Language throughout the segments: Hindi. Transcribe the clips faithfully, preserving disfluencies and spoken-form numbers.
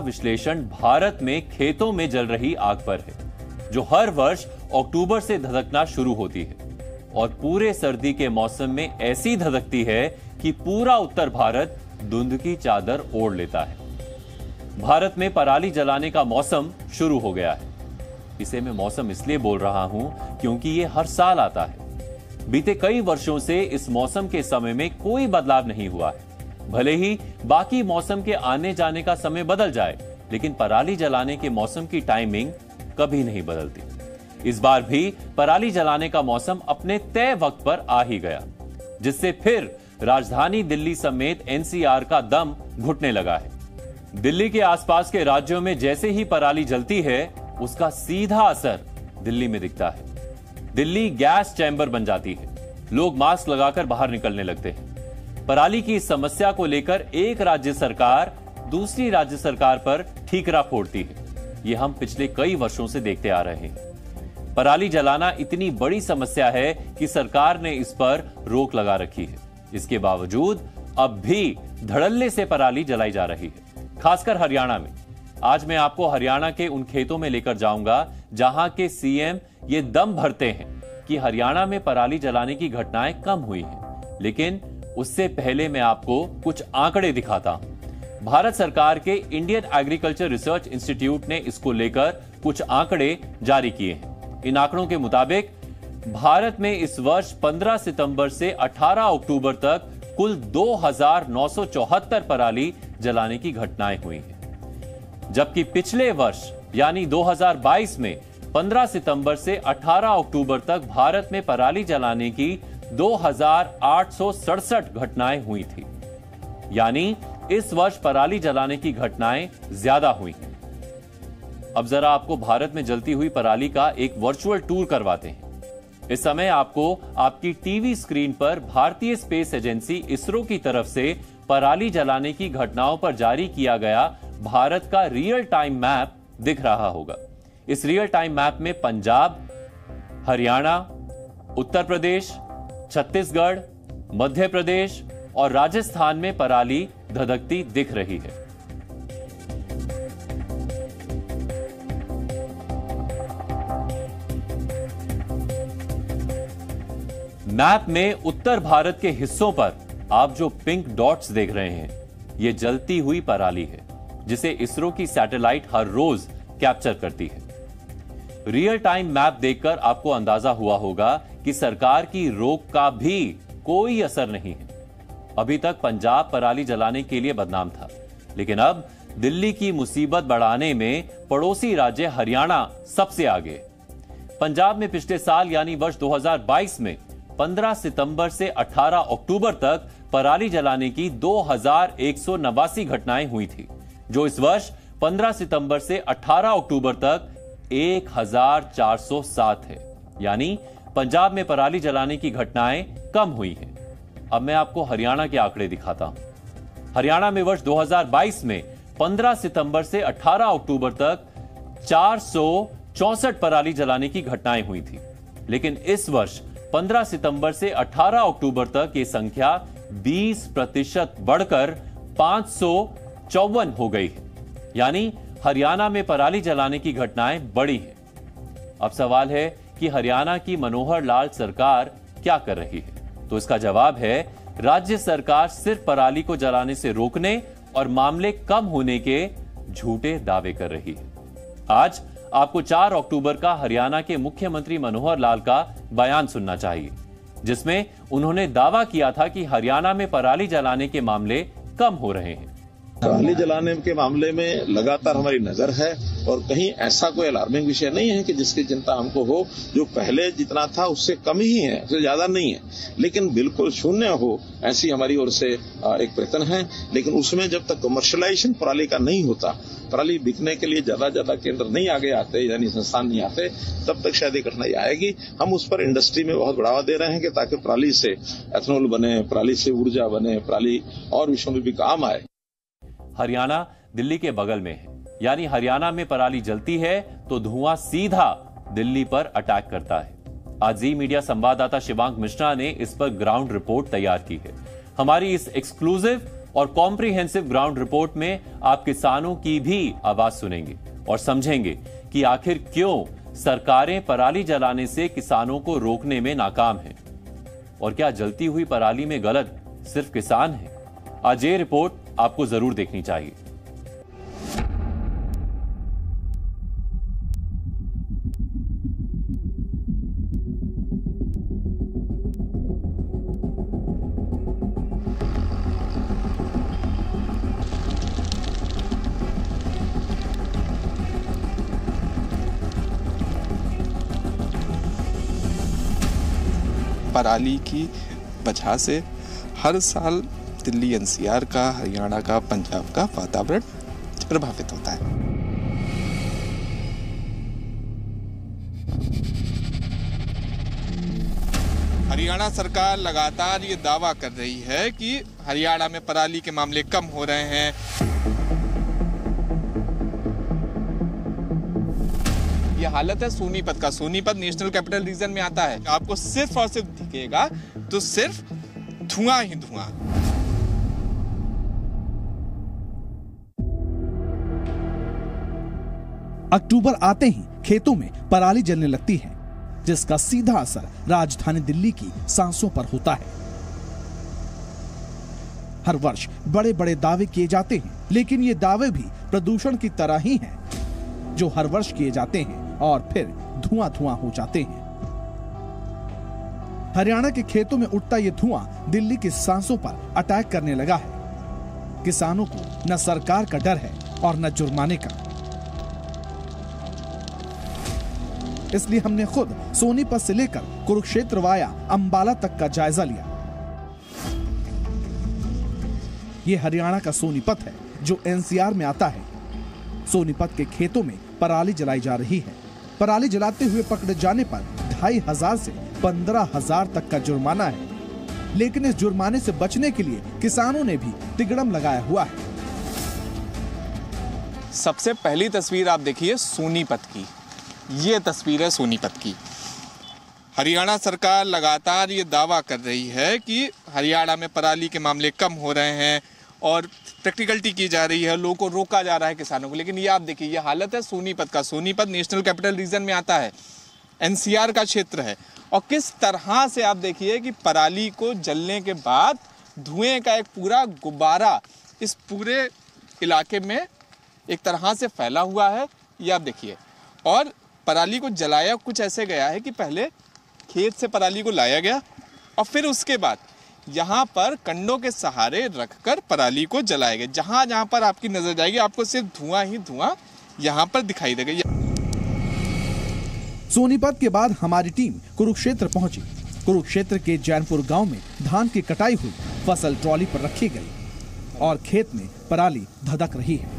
विश्लेषण भारत में खेतों में जल रही आग पर है, जो हर वर्ष अक्टूबर से धधकना शुरू होती है और पूरे सर्दी के मौसम में ऐसी धधकती है कि पूरा उत्तर भारत धुंध की चादर ओढ़ लेता है। भारत में पराली जलाने का मौसम शुरू हो गया है। इसे मैं मौसम इसलिए बोल रहा हूं क्योंकि ये हर साल आता है। बीते कई वर्षों से इस मौसम के समय में कोई बदलाव नहीं हुआ है। भले ही बाकी मौसम के आने जाने का समय बदल जाए, लेकिन पराली जलाने के मौसम की टाइमिंग कभी नहीं बदलती। इस बार भी पराली जलाने का मौसम अपने तय वक्त पर आ ही गया, जिससे फिर राजधानी दिल्ली समेत एनसीआर का दम घुटने लगा है। दिल्ली के आसपास के राज्यों में जैसे ही पराली जलती है, उसका सीधा असर दिल्ली में दिखता है। दिल्ली गैस चैंबर बन जाती है। लोग मास्क लगाकर बाहर निकलने लगते हैं। पराली की इस समस्या को लेकर एक राज्य सरकार दूसरी राज्य सरकार पर ठीकरा फोड़ती है। यह हम पिछले कई वर्षों से देखते आ रहे हैं। पराली जलाना इतनी बड़ी समस्या है कि सरकार ने इस पर रोक लगा रखी है। इसके बावजूद अब भी धड़ल्ले से पराली जलाई जा रही है, खासकर हरियाणा में। आज मैं आपको हरियाणा के उन खेतों में लेकर जाऊंगा जहां के सीएम ये दम भरते हैं कि हरियाणा में पराली जलाने की घटनाएं कम हुई हैं। लेकिन उससे पहले मैं आपको कुछ आंकड़े दिखाता हूं। भारत सरकार के इंडियन एग्रीकल्चर रिसर्च इंस्टीट्यूट ने इसको लेकर कुछ आंकड़े जारी किए हैं। इन आंकड़ों के मुताबिक भारत में इस वर्ष पंद्रह सितंबर से अठारह अक्टूबर तक कुल दो हजार नौ सौ चौहत्तर पराली जलाने की घटनाएं हुई हैं, जबकि पिछले वर्ष यानी दो हजार बाईस में पंद्रह सितंबर से अठारह अक्टूबर तक भारत में पराली जलाने की दो हजार आठ सौ सड़सठ घटनाएं हुई थी। यानी इस वर्ष पराली जलाने की घटनाएं ज्यादा हुई हैं। अब जरा आपको भारत में जलती हुई पराली का एक वर्चुअल टूर करवाते हैं। इस समय आपको आपकी टीवी स्क्रीन पर भारतीय स्पेस एजेंसी इसरो की तरफ से पराली जलाने की घटनाओं पर जारी किया गया भारत का रियल टाइम मैप दिख रहा होगा। इस रियल टाइम मैप में पंजाब, हरियाणा, उत्तर प्रदेश, छत्तीसगढ़, मध्य प्रदेश और राजस्थान में पराली धधकती दिख रही है। मैप में उत्तर भारत के हिस्सों पर आप जो पिंक डॉट्स देख रहे हैं, यह जलती हुई पराली है, जिसे इसरो की सैटेलाइट हर रोज कैप्चर करती है। रियल टाइम मैप देखकर आपको अंदाजा हुआ होगा कि सरकार की रोक का भी कोई असर नहीं है। अभी तक पंजाब पराली जलाने के लिए बदनाम था, लेकिन अब दिल्ली की मुसीबत बढ़ाने में पड़ोसी राज्य हरियाणा सबसे आगे। पंजाब में पिछले साल यानी वर्ष दो हजार बाईस में पंद्रह सितंबर से अठारह अक्टूबर तक पराली जलाने की दो हजार एक सौ नवासी घटनाएं हुई थी, जो इस वर्ष पंद्रह सितंबर से अठारह अक्टूबर तक एक हजार चार सौ सात है। यानी पंजाब में पराली जलाने की घटनाएं कम हुई हैं। अब मैं आपको हरियाणा के आंकड़े दिखाता हूं। हरियाणा में वर्ष दो हजार बाईस में पंद्रह सितंबर से अठारह अक्टूबर तक चार सौ चौसठ पराली जलाने की घटनाएं हुई थी, लेकिन इस वर्ष पंद्रह सितंबर से अठारह अक्टूबर तक यह संख्या बीस प्रतिशत बढ़कर पांच सौ चौवन हो गई है। यानी हरियाणा में पराली जलाने की घटनाएं बढ़ी हैं। अब सवाल है कि हरियाणा की मनोहर लाल सरकार क्या कर रही है? तो इसका जवाब है, राज्य सरकार सिर्फ पराली को जलाने से रोकने और मामले कम होने के झूठे दावे कर रही है। आज आपको चार अक्टूबर का हरियाणा के मुख्यमंत्री मनोहर लाल का बयान सुनना चाहिए, जिसमें उन्होंने दावा किया था कि हरियाणा में पराली जलाने के मामले कम हो रहे हैं। पराली जलाने के मामले में लगातार हमारी नजर है और कहीं ऐसा कोई अलार्मिंग विषय नहीं है कि जिसकी चिंता हमको हो। जो पहले जितना था उससे कम ही है, उससे ज्यादा नहीं है, लेकिन बिल्कुल शून्य हो ऐसी हमारी ओर से एक प्रयत्न है। लेकिन उसमें जब तक कमर्शियलाइजेशन पराली का नहीं होता, पराली बिकने के लिए ज्यादा ज्यादा केंद्र नहीं आगे आते यानी संस्थान नहीं आते, तब तक शायद ये कठिनाई आएगी। हम उस पर इंडस्ट्री में बहुत बढ़ावा दे रहे हैं कि ताकि पराली से एथेनॉल बने, पराली से ऊर्जा बने, पराली और विषयों में भी काम आए। हरियाणा दिल्ली के बगल में है, यानी हरियाणा में पराली जलती है तो धुआं सीधा दिल्ली पर अटैक करता है। आज जी मीडिया संवाददाता शिवांक मिश्रा ने इस पर ग्राउंड रिपोर्ट तैयार की है। हमारी इस एक्सक्लूसिव और कॉम्प्रिहेंसिव ग्राउंड रिपोर्ट में आप किसानों की भी आवाज सुनेंगे और समझेंगे कि आखिर क्यों सरकारें पराली जलाने से किसानों को रोकने में नाकाम हैं और क्या जलती हुई पराली में गलत सिर्फ किसान है। आज ये रिपोर्ट आपको जरूर देखनी चाहिए। पराली की वजह से हर साल दिल्ली एनसीआर का, हरियाणा का, पंजाब का वातावरण प्रभावित होता है। हरियाणा सरकार लगातार ये दावा कर रही है कि हरियाणा में पराली के मामले कम हो रहे हैं। ये हालत है सोनीपत का। सोनीपत नेशनल कैपिटल रीजन में आता है। आपको सिर्फ और सिर्फ दिखेगा तो सिर्फ धुआं ही धुआं। अक्टूबर आते ही खेतों में पराली जलने लगती है, जिसका सीधा असर राजधानी दिल्ली की सांसों पर होता है। हर वर्ष बड़े बड़े दावे किए जाते हैं, लेकिन ये दावे भी प्रदूषण की तरह ही हैं, जो हर वर्ष किए जाते हैं और फिर धुआं धुआं हो जाते हैं। हरियाणा के खेतों में उठता ये धुआं दिल्ली की सांसों पर अटैक करने लगा है। किसानों को न सरकार का डर है और न जुर्माने का। इसलिए हमने खुद सोनीपत से लेकर कुरुक्षेत्र वाया अंबाला तक का जायजा लिया। ये हरियाणा का सोनीपत है, जो एनसीआर में आता है। सोनीपत के खेतों में पराली जलाई जा रही है। पराली जलाते हुए पकड़े जाने पर ढाई हजार से पंद्रह हजार तक का जुर्माना है। लेकिन इस जुर्माने से बचने के लिए किसानों ने भी तिगड़म लगाया हुआ है। सबसे पहली तस्वीर आप देखिए सोनीपत की। ये तस्वीर है सोनीपत की। हरियाणा सरकार लगातार ये दावा कर रही है कि हरियाणा में पराली के मामले कम हो रहे हैं और प्रैक्टिकलिटी की जा रही है, लोगों को रोका जा रहा है किसानों को। लेकिन ये आप देखिए, ये हालत है सोनीपत का। सोनीपत नेशनल कैपिटल रीजन में आता है, एनसीआर का क्षेत्र है। और किस तरह से आप देखिए कि पराली को जलने के बाद धुएं का एक पूरा गुब्बारा इस पूरे इलाके में एक तरह से फैला हुआ है। ये आप देखिए। और पराली को जलाया कुछ ऐसे गया है कि पहले खेत से पराली को लाया गया और फिर उसके बाद यहाँ पर कंडों के सहारे रखकर पराली को जलाया गया। जहाँ जहाँ पर आपकी नजर जाएगी आपको सिर्फ धुआं ही धुआं यहाँ पर दिखाई देगा। सोनीपत के बाद हमारी टीम कुरुक्षेत्र पहुंची। कुरुक्षेत्र के जैनपुर गांव में धान की कटाई हुई फसल ट्रॉली पर रखी गई और खेत में पराली धधक रही है।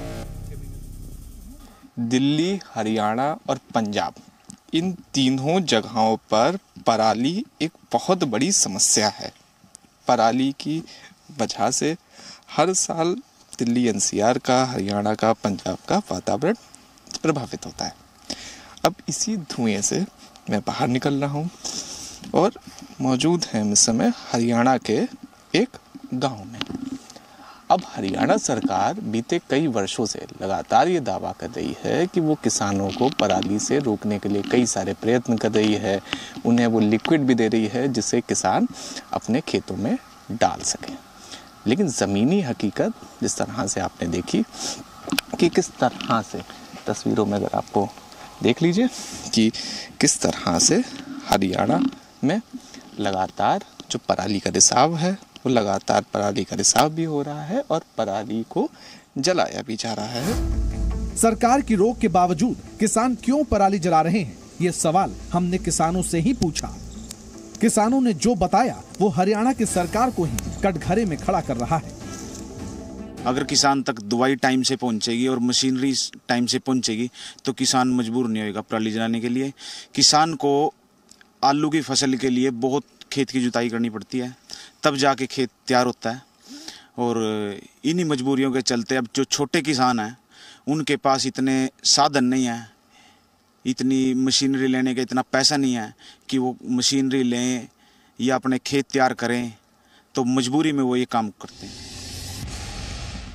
दिल्ली, हरियाणा और पंजाब, इन तीनों जगहों पर पराली एक बहुत बड़ी समस्या है। पराली की वजह से हर साल दिल्ली एनसीआर का, हरियाणा का, पंजाब का वातावरण प्रभावित होता है। अब इसी धुएं से मैं बाहर निकल रहा हूँ और मौजूद हैं इस समय हरियाणा के एक गांव में। अब हरियाणा सरकार बीते कई वर्षों से लगातार ये दावा कर रही है कि वो किसानों को पराली से रोकने के लिए कई सारे प्रयत्न कर रही है। उन्हें वो लिक्विड भी दे रही है जिससे किसान अपने खेतों में डाल सकें। लेकिन ज़मीनी हकीकत जिस तरह से आपने देखी कि किस तरह से तस्वीरों में अगर आपको देख लीजिए कि किस तरह से हरियाणा में लगातार जो पराली का रिसाव है वो लगातार पराली का रिसाव भी हो रहा है और पराली को जलाया भी जा रहा है। सरकार की रोक के बावजूद किसान क्यों पराली जला रहे हैं, ये सवाल हमने किसानों से ही पूछा। किसानों ने जो बताया वो हरियाणा की सरकार को ही कटघरे में खड़ा कर रहा है। अगर किसान तक दवाई टाइम से पहुंचेगी और मशीनरी टाइम से पहुंचेगी तो किसान मजबूर नहीं होगा पराली जलाने के लिए। किसान को आलू की फसल के लिए बहुत खेत की जुताई करनी पड़ती है, तब जाके खेत तैयार होता है। और इन्हीं मजबूरियों के चलते अब जो छोटे किसान हैं उनके पास इतने साधन नहीं हैं, इतनी मशीनरी लेने का इतना पैसा नहीं है कि वो मशीनरी लें या अपने खेत तैयार करें, तो मजबूरी में वो ये काम करते हैं।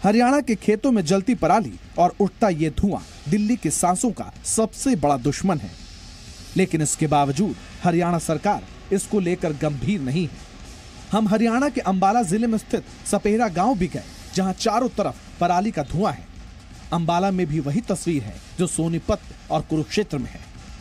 हरियाणा के खेतों में जलती पराली और उठता ये धुआं दिल्ली के सांसों का सबसे बड़ा दुश्मन है, लेकिन इसके बावजूद हरियाणा सरकार इसको लेकर गंभीर नहीं है। हम हरियाणा के अंबाला जिले में स्थित सपेरा गांव भी गए, जहां चारों तरफ पराली का धुआं है। अंबाला में भी वही तस्वीर है जो सोनीपत और कुरुक्षेत्र में है।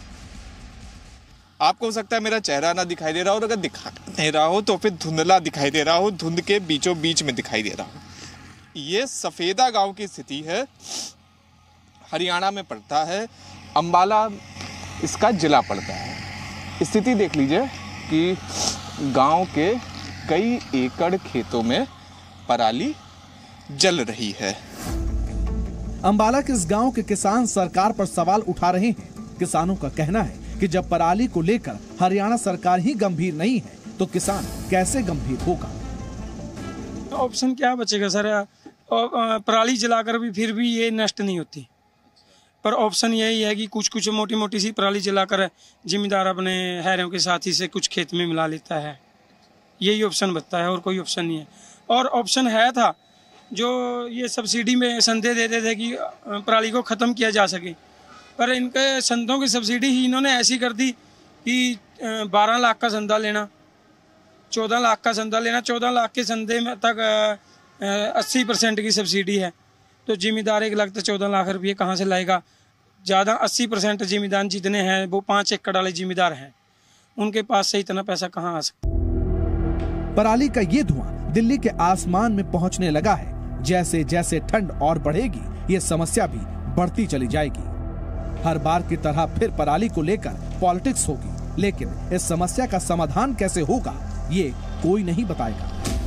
आपको हो सकता है मेरा चेहरा ना दिखाई दे रहा हो, और अगर दिखा नहीं रहा हो तो फिर धुंधला दिखाई दे रहा हो, धुंध के बीचों बीच में दिखाई दे रहा हो। ये सफेदा गांव की स्थिति है, हरियाणा में पड़ता है, अंबाला इसका जिला पड़ता है। स्थिति देख लीजिए कि गांव के कई एकड़ खेतों में पराली जल रही है। अंबाला के इस गांव के किसान सरकार पर सवाल उठा रहे हैं। किसानों का कहना है कि जब पराली को लेकर हरियाणा सरकार ही गंभीर नहीं है तो किसान कैसे गंभीर होगा। ऑप्शन क्या बचेगा सर, पराली जलाकर भी फिर भी ये नष्ट नहीं होती, पर ऑप्शन यही है कि कुछ कुछ मोटी मोटी सी पराली जलाकर जिम्मेदार अपने हैरों के साथी से कुछ खेत में मिला लेता है। यही ऑप्शन बचता है और कोई ऑप्शन नहीं है। और ऑप्शन है था जो ये सब्सिडी में संदेह देते थे कि पराली को ख़त्म किया जा सके, पर इनके संदों की सब्सिडी ही इन्होंने ऐसी कर दी कि बारह लाख का संदा लेना, चौदह लाख का संदा लेना, चौदह लाख के संदे में तक अस्सी परसेंट की सब्सिडी है। तो जिम्मेदार एक लाख तो चौदह लाख रुपये कहाँ से लाएगा। ज़्यादा अस्सी परसेंट जिम्मेदार जितने हैं वो पाँच एकड़ वाले जिम्मेदार हैं, उनके पास से इतना पैसा कहाँ आ सकता। पराली का ये धुआं दिल्ली के आसमान में पहुंचने लगा है। जैसे जैसे ठंड और बढ़ेगी ये समस्या भी बढ़ती चली जाएगी। हर बार की तरह फिर पराली को लेकर पॉलिटिक्स होगी, लेकिन इस समस्या का समाधान कैसे होगा ये कोई नहीं बताएगा।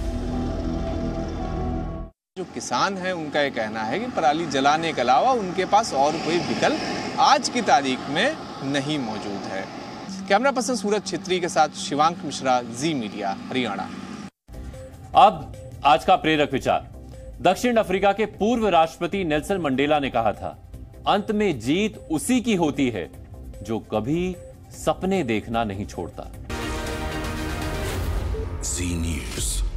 जो किसान हैं उनका ये कहना है कि पराली जलाने के अलावा उनके पास और कोई विकल्प आज की तारीख में नहीं मौजूद है। कैमरा पर्सन सूरज छेत्री के साथ शिवांक मिश्रा, जी मीडिया, हरियाणा। अब आज का प्रेरक विचार। दक्षिण अफ्रीका के पूर्व राष्ट्रपति नेल्सन मंडेला ने कहा था, अंत में जीत उसी की होती है जो कभी सपने देखना नहीं छोड़ता। जी न्यूज़।